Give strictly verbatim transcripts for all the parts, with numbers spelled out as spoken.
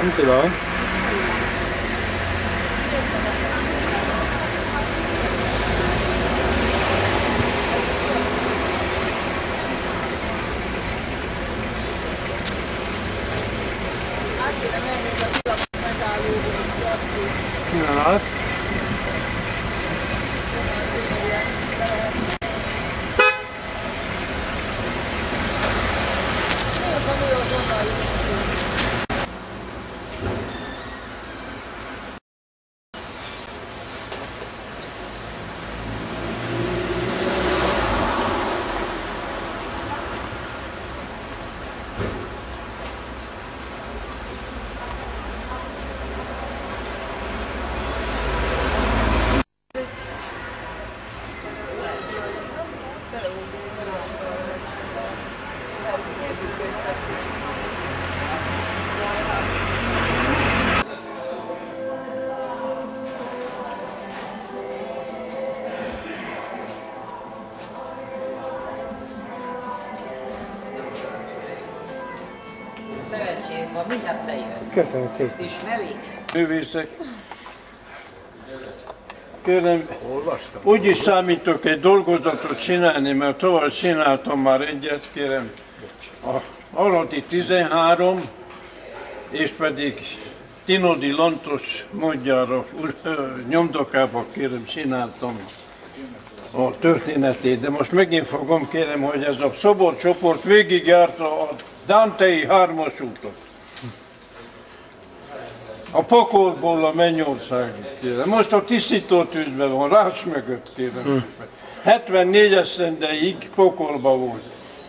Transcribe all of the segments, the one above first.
Nem tudom. Ja. Szerencsét van, mindjárt lejön. Köszönöm szépen. Ismerik? Művészek. Kérem, úgy is számítok egy dolgozatot csinálni, mert tovább csináltam már egyet, kérem. A Aradi tizenhárom, és pedig Tinodi Lantos módjára, nyomdokába kérem csináltam a történetét, de most megint fogom, kérem, hogy ez a szoborcsoport végigjárta a Dantei hármas útot. A pokolból a mennyországig, kérem. Most a tisztító tűzben van, Rács mögött, kérem. Hmm. hetvennégy esztendeig pokolba volt.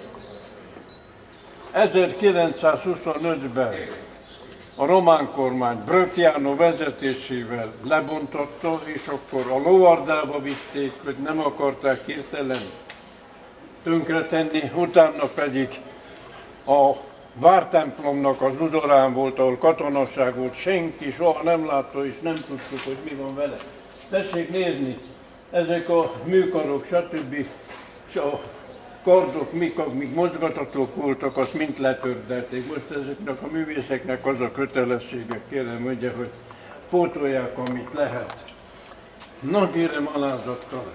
ezerkilencszázhuszonötben a román kormány Brötjánó vezetésével lebontotta, és akkor a lovardába vitték, hogy nem akarták hirtelen tönkretenni, utána pedig a vártemplomnak az udvarán volt, ahol katonaság volt, senki soha nem látta, és nem tudtuk, hogy mi van vele. Tessék nézni, ezek a műkarok, stb. És a kardok, mik, amik mozgatatók voltak, azt mind letördelték. Most ezeknek a művészeknek az a kötelessége, kérem, ugye, hogy pótolják, amit lehet. Na, kérem, alázattal.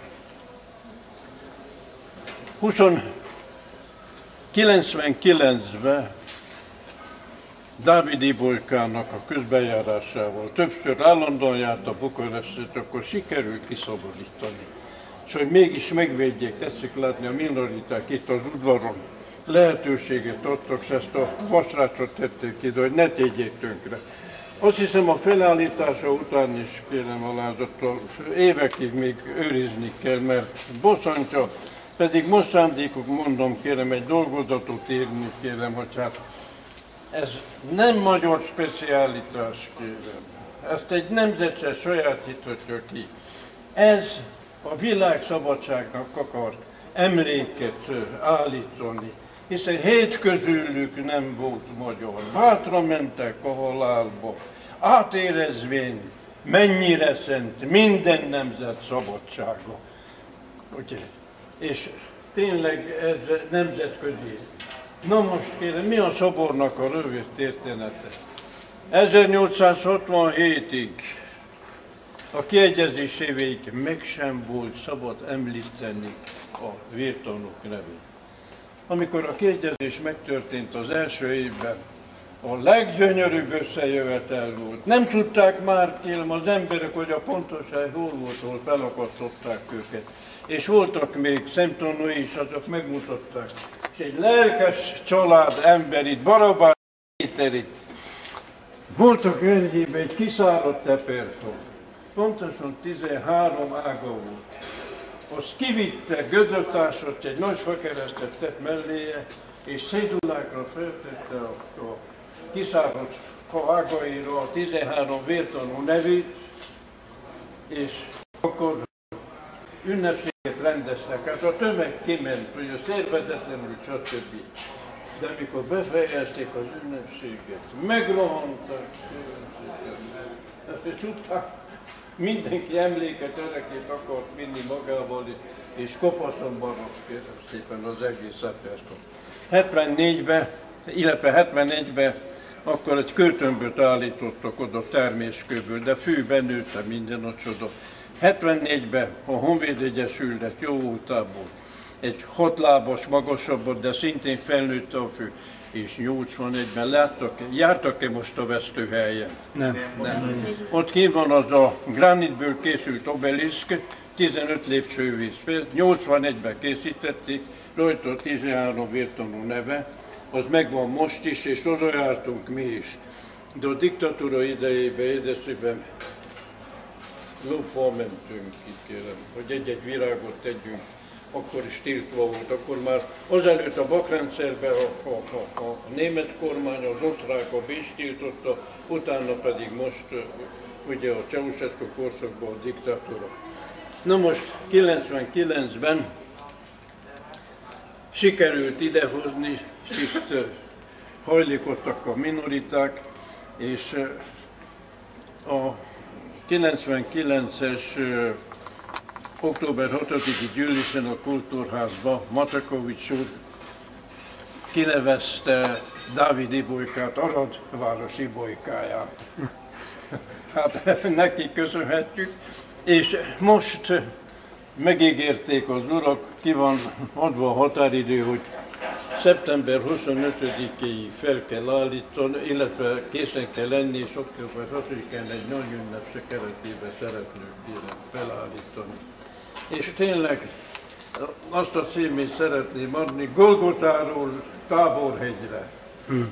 kilencvenkilencben Dávid Ibolykának a közbejárásával többször állandóan járt a Bukarestet, akkor sikerült kiszoborítani. És hogy mégis megvédjék, tetszik látni a minoriták itt az udvaron, lehetőséget adtak, és ezt a vasrácsot tették ide, hogy ne tegyék tönkre. Azt hiszem, a felállítása után is, kérem alázattal, évekig még őrizni kell, mert bosszantja, pedig most szándékuk, mondom, kérem, egy dolgozatot írni, kérem, hogy hát ez nem magyar specialitás, kérem. Ezt egy nemzet sajátíthatja ki. Ez a világ szabadságnak akar emléket állítani, hiszen hét közülük nem volt magyar. Hátra mentek a halálba, átérezvén mennyire szent minden nemzet szabadsága. Ugye? És tényleg ez nemzetközi. Na most kérem, mi a szobornak a rövid története? ezernyolcszázhatvanhétig a kiegyezés évéig meg sem volt szabad említeni a vértanúk nevét. Amikor a kiegyezés megtörtént az első évben, a leggyönyörűbb összejövetel volt. Nem tudták már, kérem, az emberek, hogy a pontos hely hol volt, hol felakasztották őket. És voltak még szemtanúi is, azok megmutatták. És egy lelkes család ember itt, Barabás Péter itt. Voltak Enyhében egy kiszáradt teperfog. Pontosan tizenhárom ága volt. Azt kivitte, gödötásot, egy nagy fakeresztet tett melléje, és cédulákra feltette a, a kiszáradt fa ágaira a tizenhárom vértanú nevét, és akkor ünnepséget rendeztek. Hát a tömeg kiment, hogy a szervezetlenül, stb. De amikor befejezték az ünnepséget, megrohantak, ezt csupán mindenki emléket, örökét akart vinni magával, és kopaszon barok, kérem szépen, az egész szeptember. hetvennégyben, illetve hetvenegyben akkor egy költönböt állítottak oda terméskőből, de fűben nőtte minden a csoda. hetvennégyben a Honvéd Egyesület jó voltából egy hatlábas magasabbat, de szintén felnőtte a fű, és nyolcvanegyben láttak, jártak-e most a vesztőhelyen? Nem. Nem. Ott kint van az a gránitből készült obeliszk, tizenöt lépcsővíz. nyolcvanegyben készítették, rajta tizenhárom vértanú neve, az megvan most is, és oda jártunk mi is. De a diktatúra idejében, édesében lóffal mentünk ki, kérem, hogy egy-egy virágot tegyünk, akkor is tiltva volt, akkor már azelőtt a bakrendszerben a, a, a, a német kormány, az osztrák, a Bécs tiltotta, utána pedig most ugye a Ceausescu korszakban a diktatúra. Na most kilencvenkilencben sikerült idehozni, itt hajlíkodtak a minoriták, és a kilencvenkilences október hatodiki gyűlésen a Kultúrházba Matakovics úr kinevezte Dávid Ibolykát Arad város Ibolykáját. Hát neki köszönhetjük, és most megígérték az urak, ki van adva a határidő, hogy szeptember huszonötödikéig fel kell állítani, illetve készen kell lenni, és október hatodikán egy nagy ünnepse keretében szeretnék kérem felállítani. És tényleg azt a címét szeretném adni, Golgotáról Táborhegyre. Hmm.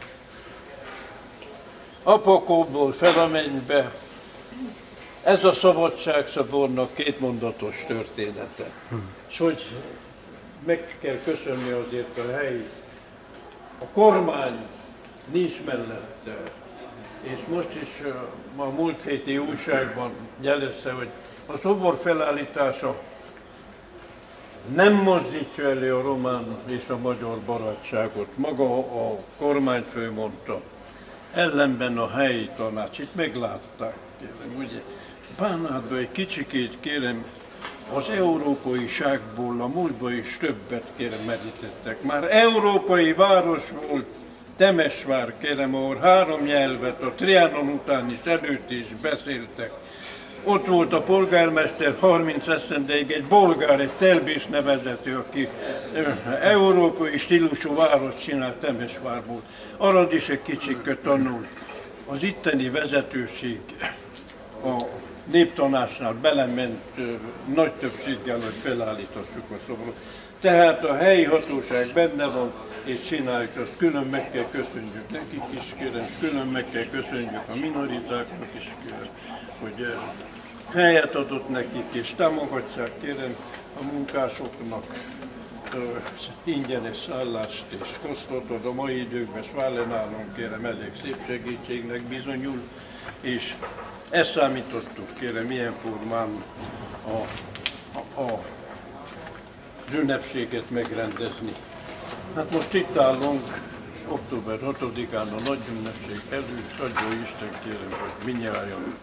Apokóból fel a mennybe. Ez a Szabadságszobornak kétmondatos története. Hmm. És hogy meg kell köszönni azért a helyi, a kormány nincs mellette. És most is a múlt héti újságban jelezte, hogy a szobor felállítása nem mozdítja elő a román és a magyar barátságot. Maga a kormányfő mondta, ellenben a helyi tanács, itt meglátták, kérem, ugye, Bánátban egy kicsikét, kérem, az európaiságból a múltban is többet, kérem, merítettek. Már európai város volt, Temesvár, kérem, ahol három nyelvet a Trianon után is, előtt is beszéltek. Ott volt a polgármester harminc esztendeig egy bolgár, egy Telbész nevezető, aki európai stílusú város csinált Temesvárból. Arad is egy kicsit tanult. Az itteni vezetőség a néptanácsnál belement nagy többséggel, hogy felállítassuk a szobrot. Tehát a helyi hatóság benne van, és csináljuk, azt külön meg kell köszönjük nekik is, kérem, külön meg kell köszönjük a minoritáknak is, kérem, hogy helyet adott nekik, és támogatják, kérem, a munkásoknak uh, ingyenes szállást és kosztot ad a mai időkben, Sválenálon, kérem, elég szép segítségnek bizonyul, és ezt számítottuk, kérem, milyen formán a, a, a az ünnepséget megrendezni. Hát most itt állunk, október hatodikán a nagy ünnepség előtt, adja Isten, kérem, hogy mindnyájan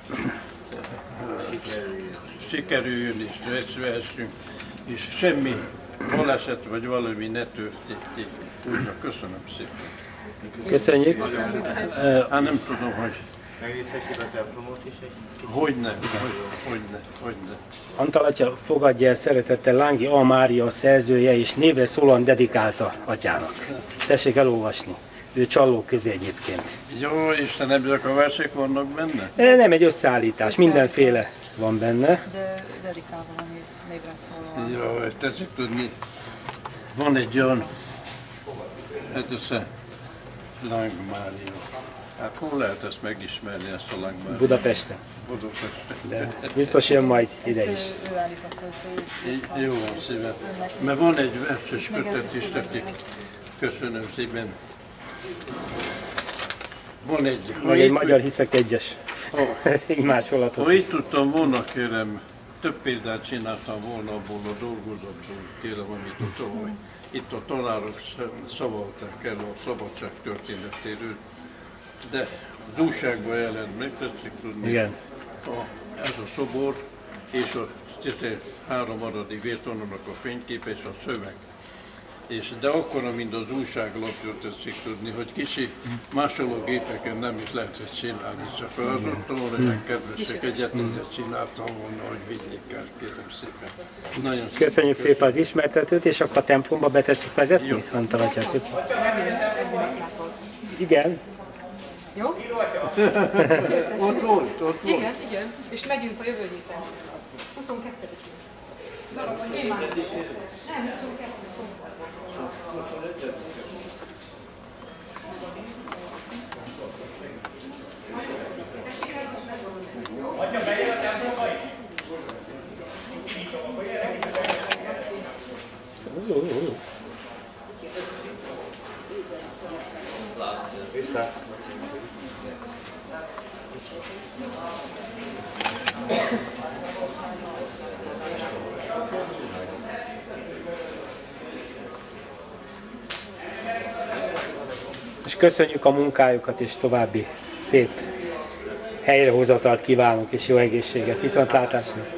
sikerüljön és részt vehessünk, és semmi baleset vagy valami ne történik. Úgyhogy köszönöm szépen. Köszönjük. Hát nem tudom, hogy... Megnézhetjük a templomot is egy kicsit? Hogyne, hogy, hogyne, hogyne. Antal atya fogadja el szeretettel Lángi A. Mária szerzője, és névre szólóan dedikálta atyának. Tessék elolvasni. Ő Csallók közé egyébként. Jó, Istenem, ezek a versek vannak benne? E, nem egy összeállítás, mindenféle van benne. De dedikálva a név, névre szólóan. Jó, tessék tudni, van egy olyan, hát össze, Láng Mária. Hát hol lehet ezt megismerni, ezt a Láng Máriát? Budapesten. Budapesten. De biztos jön majd ide is. Ezt ő, ő állította össze. Jó van szépen. Mert van egy verses kötet is, neki. Köszönöm szépen. Van egy. Vagy egy magyar hiszek egyes. Így másholatot. Ha így tudtam volna, kérem, több példát csináltam volna abból a dolgozatból, kérem, amit ott, hogy itt a tanárok szavalták el a szabadság történetéről, de az újságban jelent meg, tetszik tudni. Igen. A, ez a szobor és a tizenhárom aradi vértanúnak a fényképe és a szöveg. És de akkora, mint az újságlapját tetszik tudni, hogy kicsi másológépeken nem is lehetett csinálni, csak az otthon olyan kedvesek egyetemet csináltam volna, hogy vigyék el, kérem szépen. Nagyon Köszönjük szépen az ismertetőt, és akkor a templomba be tetszik vezetni? Jó. Antal atyák, köszönöm. Igen. Jó? Ott volt, ott volt. Igen, igen. És megyünk a jövő héten. huszonkettedikén. Én már nem, huszonkettő szombat. És köszönjük a munkájukat, és további szép helyrehozatalt kívánunk, és jó egészséget. Viszontlátásra!